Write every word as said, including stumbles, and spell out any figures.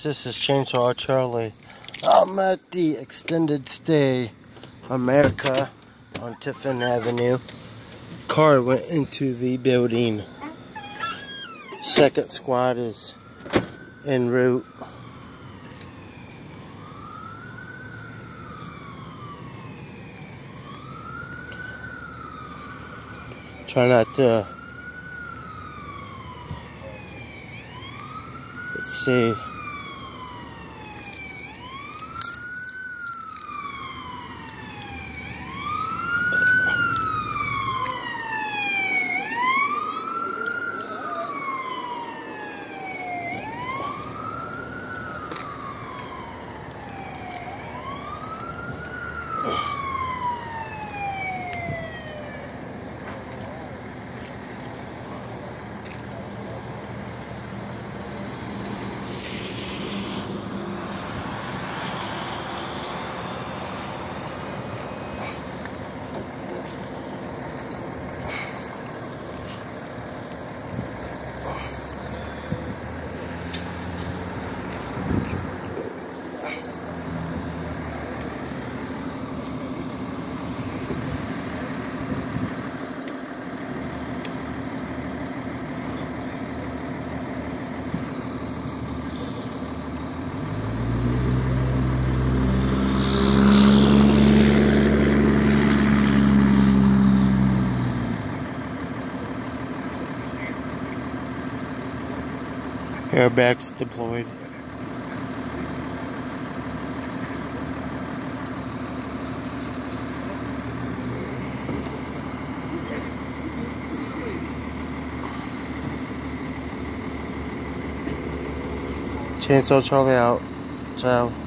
this is Chainsaw Charlie. I'm at the extended stay America on Tiffin Avenue. Car went into the building. Second squad is en route. Try not to. Let's see. Airbags deployed. Chainsaw Charlie out. Ciao.